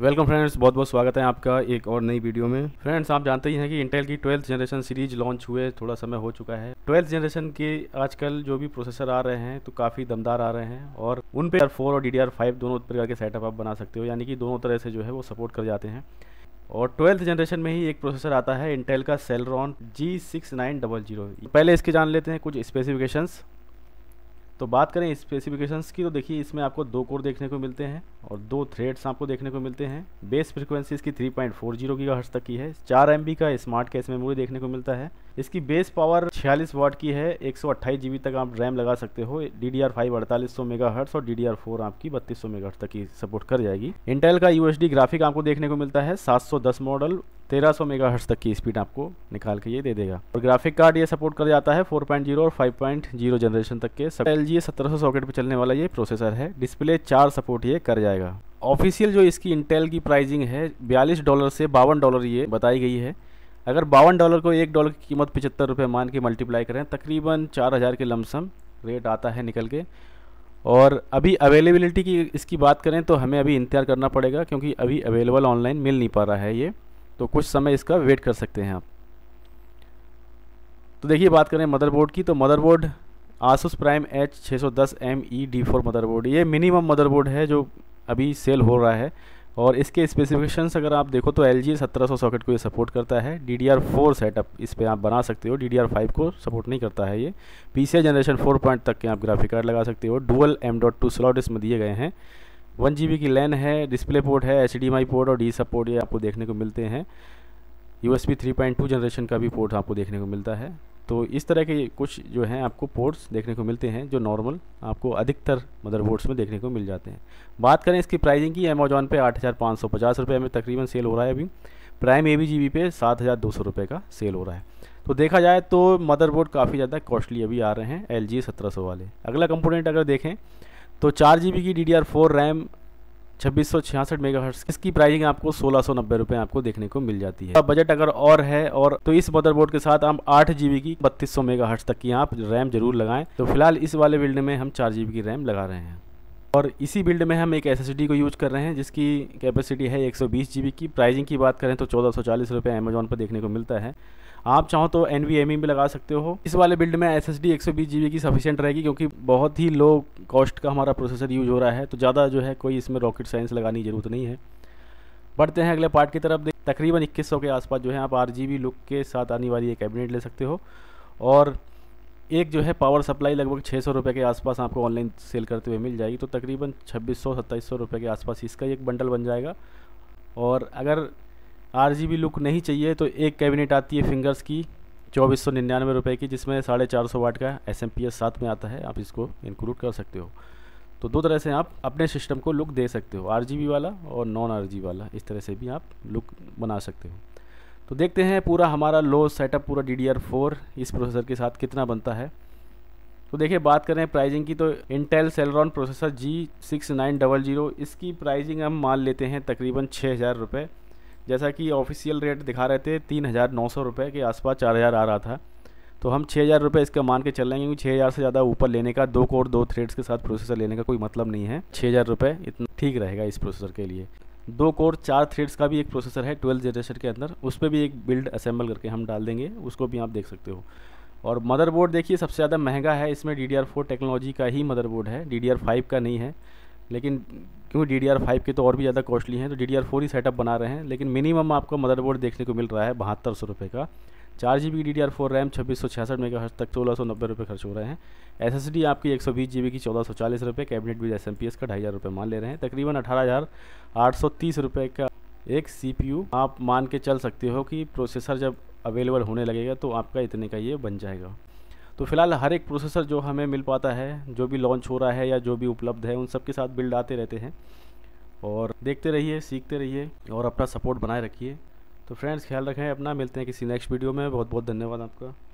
Welcome friends, बहुत बहुत स्वागत है आपका एक और नई वीडियो में। फ्रेंड्स, आप जानते ही हैं कि इंटेल की 12th जनरेशन सीरीज लॉन्च हुए थोड़ा समय हो चुका है। 12th जनरेशन के आजकल जो भी प्रोसेसर आ रहे हैं तो काफ़ी दमदार आ रहे हैं और उन पे DDR4 और DDR5 दोनों प्रकार के सेटअप आप बना सकते हो, यानी कि दोनों तरह से जो है वो सपोर्ट कर जाते हैं। और 12th जनरेशन में ही एक प्रोसेसर आता है इंटेल का Celeron G6900। पहले इसके जान लेते हैं कुछ स्पेसिफिकेशंस। तो बात करें स्पेसिफिकेशंस की तो देखिए, इसमें आपको 2 कोर देखने को मिलते हैं और 2 थ्रेड्स आपको देखने को मिलते हैं। बेस फ्रीक्वेंसी इसकी 3.40 गीगाहर्ट्ज़ तक की है। 4 MB का स्मार्ट कैश मेमोरी देखने को मिलता है। इसकी बेस पावर 46 वाट की है। 128 GB तक आप रैम लगा सकते हो। DDR5 4800 मेगाहर्ट्ज़ और DDR4 आपकी 3200 मेगाहर्ट्ज़ तक की सपोर्ट कर जाएगी। इंटेल का UHD ग्राफिक आपको देखने को मिलता है 710 मॉडल। 1300 मेगाहर्ट्ज़ तक की स्पीड आपको निकाल के ये दे देगा। और ग्राफिक कार्ड ये सपोर्ट कर जाता है 4.0 और 5.0 जनरेशन तक के। LGA 1700 सॉकेट पे चलने वाला ये प्रोसेसर है। डिस्प्ले 4 सपोर्ट ये कर जाएगा। ऑफिशियल जो इसकी इंटेल की प्राइसिंग है $42 से $52 ये बताई गई है। अगर $52 को $1 की कीमत 75 रुपये मान के मल्टीप्लाई करें, तकरीबन 4000 के लमसम रेट आता है निकल के। और अभी अवेलेबिलिटी की इसकी बात करें तो हमें अभी इंतज़ार करना पड़ेगा, क्योंकि अभी अवेलेबल ऑनलाइन मिल नहीं पा रहा है ये, तो कुछ समय इसका वेट कर सकते हैं आप। तो देखिए, बात करें मदरबोर्ड की तो motherboard Asus Prime H610ME D4 motherboard, ये मिनिमम मदरबोर्ड है जो अभी सेल हो रहा है। और इसके स्पेसिफिकेशंस अगर आप देखो तो LGA 1700 सॉकेट को ये सपोर्ट करता है। DDR4 सेटअप इस पे आप बना सकते हो। DDR5 को सपोर्ट नहीं करता है ये। PCI जनरेशन 4 पॉइंट तक के आप ग्राफिक कार्ड लगा सकते हो। डुअल M.2 स्लॉट इसमें दिए गए हैं। 1 GB की लैन है। डिस्प्ले पोर्ट है, HDMI पोर्ट और D सपोर्ट ये आपको देखने को मिलते हैं। USB 3.2 जनरेशन का भी पोर्ट आपको देखने को मिलता है। तो इस तरह के कुछ जो हैं आपको पोर्ट्स देखने को मिलते हैं जो नॉर्मल आपको अधिकतर मदरबोर्ड्स में देखने को मिल जाते हैं। बात करें इसकी प्राइसिंग की, अमेजॉन पे 8550 रुपये में तकरीबन सेल हो रहा है अभी। प्राइम ABGB पे 7200 रुपये का सेल हो रहा है। तो देखा जाए तो मदरबोर्ड काफ़ी ज़्यादा कॉस्टली अभी आ रहे हैं LGA 1700 वाले। अगला कंपोनेंट अगर देखें तो 4 GB की DDR4 रैम 2666 मेगाहर्ट्ज़, इसकी प्राइसिंग आपको 1690 रुपये आपको देखने को मिल जाती है। बजट अगर और है और तो इस मदरबोर्ड के साथ हम 8 GB की 3200 मेगाहर्ट्ज़ तक की आप रैम जरूर लगाएं। तो फिलहाल इस वाले बिल्ड में हम 4 GB की रैम लगा रहे हैं और इसी बिल्ड में हम एक SSD को यूज कर रहे हैं जिसकी कैपेसिटी है 120 GB की। प्राइसिंग की बात करें तो 1440 रुपये अमेजॉन पर देखने को मिलता है। आप चाहो तो NVMe भी लगा सकते हो। इस वाले बिल्ड में SSD 120 GB की सफिशिएंट रहेगी, क्योंकि बहुत ही लो कॉस्ट का हमारा प्रोसेसर यूज हो रहा है, तो ज़्यादा जो है कोई इसमें रॉकेट साइंस लगाने की ज़रूरत नहीं है। बढ़ते हैं अगले पार्ट की तरफ। तकरीबन 2100 के आसपास जो है आप RGB लुक के साथ आने वाली एक कैबिनेट ले सकते हो। और एक जो है पावर सप्लाई लगभग 600 रुपये के आसपास आपको ऑनलाइन सेल करते हुए मिल जाएगी। तो तकरीबन 2600-2700 रुपये के आसपास इसका एक बंडल बन जाएगा। और अगर RGB लुक नहीं चाहिए तो एक कैबिनेट आती है फिंगर्स की 2499 रुपये की, जिसमें 450 वाट का SMPS साथ में आता है। आप इसको इंक्लूड कर सकते हो। तो 2 तरह से आप अपने सिस्टम को लुक दे सकते हो, RGB वाला और नॉन RGB वाला। इस तरह से भी आप लुक बना सकते हो। तो देखते हैं पूरा हमारा लो सेटअप पूरा DDR4 इस प्रोसेसर के साथ कितना बनता है। तो देखिए, बात करें प्राइसिंग की तो इंटेल Celeron प्रोसेसर G6900, इसकी प्राइसिंग हम मान लेते हैं तकरीबन 6000 रुपये। जैसा कि ऑफिशियल रेट दिखा रहे थे 3900 रुपये के आसपास 4000 आ रहा था, तो हम 6000 रुपये इसका मान के चल रहे हैं, क्योंकि 6000 से ज़्यादा ऊपर लेने का 2 कोर 2 थ्रेड्स के साथ प्रोसेसर लेने का कोई मतलब नहीं है। 6000 रुपये इतना ठीक रहेगा इस प्रोसेसर के लिए। 2 कोर 4 थ्रेड्स का भी एक प्रोसेसर है 12th जनरेशन के अंदर, उस पर भी एक बिल्ड असेंबल करके हम डाल देंगे, उसको भी आप देख सकते हो। और मदरबोर्ड देखिए, सबसे ज़्यादा महंगा है इसमें DDR4 टेक्नोलॉजी का ही मदरबोर्ड है, DDR5 का नहीं है। लेकिन क्योंकि DDR5 के तो और भी ज़्यादा कॉस्टली हैं, तो DDR4 ही सेटअप बना रहे हैं। लेकिन मिनिमम आपको मदरबोर्ड देखने को मिल रहा है 7200 रुपये का। 4 GB DDR4 रैम 2666 मेगाहर्ट्ज़ तक 1690 रुपये खर्च हो रहे हैं। SSD आपकी 120 GB की 1440 रुपये। कैबिनेट भी SMPS का 2500 रुपये मान ले रहे हैं। तकरीबन 18830 रुपये का एक CPU आप मान के चल सकते हो कि प्रोसेसर जब अवेलेबल होने लगेगा तो आपका इतने का ये बन जाएगा। तो फिलहाल हर एक प्रोसेसर जो हमें मिल पाता है, जो भी लॉन्च हो रहा है या जो भी उपलब्ध है, उन सब के साथ बिल्ड आते रहते हैं। और देखते रहिए, सीखते रहिए और अपना सपोर्ट बनाए रखिए। तो फ्रेंड्स, ख्याल रखें अपना। मिलते हैं किसी नेक्स्ट वीडियो में। बहुत बहुत धन्यवाद आपका।